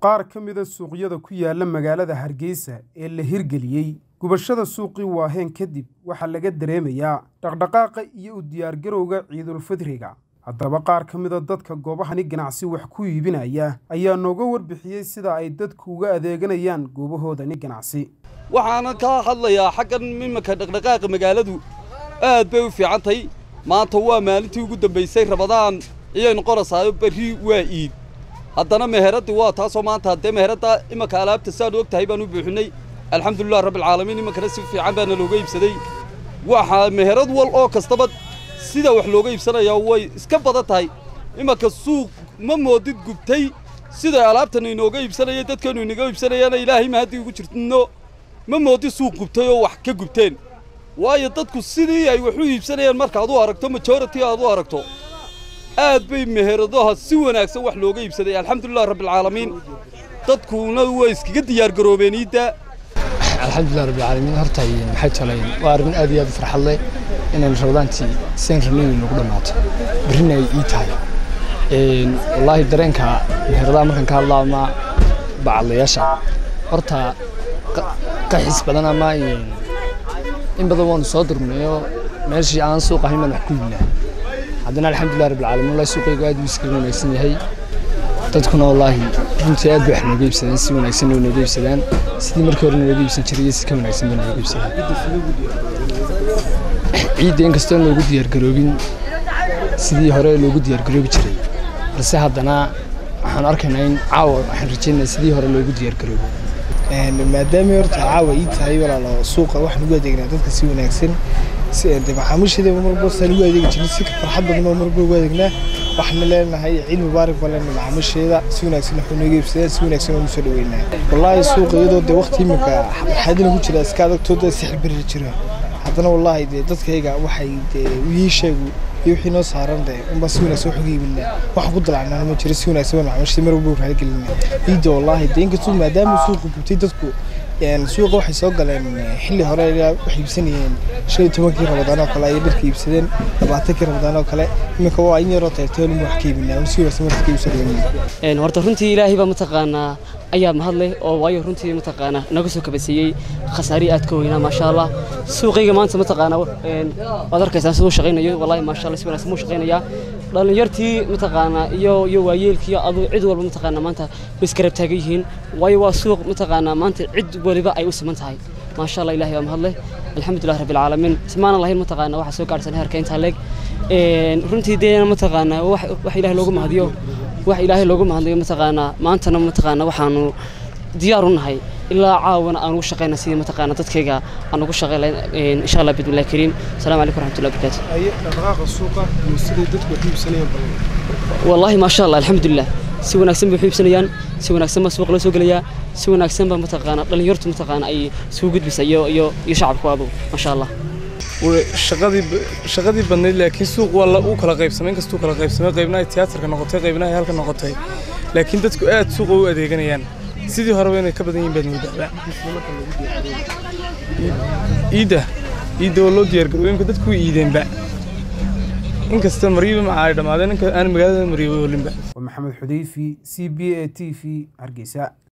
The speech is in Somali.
qaar ka mid ah suuqyada ku yaala magaalada Hargeysa ee la hirgeliyay gubashada suuqii waaheen kadib waxa laga dareemayaa dhaqdhaqaaqa iyo u diyaar garowga Ciidul Fidriga. Haddaba qaar ka mid ah dadka goobahani ganacsi wax ku iibinaya ayaa nooga warbixiyay sida ay dadku uga adeeganayaan goobahoodani ganacsi. waxaan ka hadlayaa xaggan mimanka dhaqdhaqaaqa magaaladu aad bay u fiican tahay. maanta waa maalintii ugu dambeysay Ramadaan iyo qorasaayo bari waa Eid. haddana meheradu waa taasoo maanta hadee meherada imanka alaabta saan og tahay baan u buuxinay alxamdulillah rabbil caalamiin imankana si fiican baan looga iibsaday. waxa meherad wal oo kastaba sida wax looga iibsanayaa way iska badan tahay. imanka suuq ma moodid gubtay sida alaabtan inooga iibsanayay dadkanu inaga iibsanayaan ilaahay ma hadii ugu jirtino ma moodid suuq gubtay oo wax ka gubteen. waayo dadku sidii ay wax u iibsanayaan marka aad u aragto majority aad u aragto aad bay meheradaha si wanaagsan wax looga iibsaday alxamdulillah rabbil caalamiin. dadkuna way iskaga diyaar garoobeen Eidda. alxamdulillah rabbil caalamiin horta maxay talayeen waa arrin aad iyo aad farxad leh inaan Ramadaantii seen raniin lagu dhamaato birina ay tahay wallahi dareenka meheradaha markaan ka hadlaa ma bacalayaasha horta qaxis badan ama in badan waan soo durnayo meeshii aan suuq ahayn wax ku yimid haddana alxamdulillah rabbil caalamiin la suuqiga aad u iska wanaagsan yahay. dadkuna wallahi runtii aad wax nooga iibsadeen si wanaagsan nooga iibsadeen sidii markii hore nooga iibsan jiray si ka wanaagsan baan nooga iibsadeen. ciidda inkastoo loogu diyaar garoobin sidii hore loogu diyaar garoobi jiray balse haddana waxaan arkaynaa in caawa waxaan rajaynayaa sidii hore loogu diyaar garoobo maadaama horta caawa ii tahay walaalo suuqa wax lagu adeegnaa dadka si wanaagsan si maxamushada marba san ugu adeegi jiray si farxad badan oo marba ugu adeegnaa waxna leenahay ciid mubaarak walaal maxamushada si wanaagsan wax nooga iibsadeen si wanaagsan oo soo dhaweynaa. wallahi suuqa iyadoo waqti imika xadina ku jira iska adagtooda sixir bir jira haddana wallahi dadkayga waxay ii sheegu iyo wixii noo saaran umba si wanaagsan wax uga iibinaa wax ku dalacnaa ma jiro si wanaagsan maxamushada marba u raadgelinaa Eidda wallahi inkastoo maadaama suuqa gubtay dadku suuqa waxay soo galeen xilli hore wax iibsanayeen 15kii Ramadaan oo kale ay dharka iibsadeen 20kii Ramadaan oo kale imika waa in yar oo teelteelmo wax ka iibinaa si wanaagsan wax ka iibsadeen. horta runtii ilaahay baa mataqaanaa ayaa mahadleh oo waayo runtii mataqaanaa naga soo kabasiyay khasaari aad ka weynaa maasha Allah. suuqiga maanta mataqaanaa waad arkaysaa sidoo shaqeynayo wallahi maasha Allah si wanaagsan u shaqeynaya dhalinyartii mataqaanaa iyo waayeelkii adu cid walba mataqaanaa maanta iskarab taagan yihiin waayo waa suuq mataqaanaa maanta cid waliba ay u siman tahay maasha Allah. ilaahay baa mahadleh alxamdulillah rabbil caalamiin simaan Allah mataqaanaa waxa soo gaarsan heerka inta leeg runtii deena mataqaanaa wax ilaahay loogu mahadiyo wax ilaahay loogu mahadiyo mataqaanaa maantana mataqaanaa waxaanu diyaar u nahay ilaa caawana aan ugu shaqeynaa sidii mataqaanaa dadkayga aan ugu shaqeynaa insha Allah bidmillaah kariim. salaamu alaykum warahmatullahi wabarakatuh. ay dhaqdhaqaaqa suuqa iyo sidii dadku wax iibsanayaan wallahi maasha Allah alxamdulillah si wanaagsan bay iibsanayaan si wanaagsan ma suuq la soo galayaa si wanaagsan ba mataqaanaa dhalinyartu mataqaanaa ay soo gudbisay iyo shacabku abu maasha Allah. shaqadii badnayd laakiin suuq waa uu kala qaybsamay kastuu kala qaybsamay qaybna ay tiyaatarka noqotay qaybna ay halka noqotay laakiin dadku aad suuqa u adeeganayaan sidii hore inay ka badan yihiin baad moodaa. Eidda loo diyaar garoobay dadku iideenba inkasta mariiba ma ay dhamaadeen aan magaalada mariiba walinba. Maxamed Xudayfi CBA TV Hargeysa.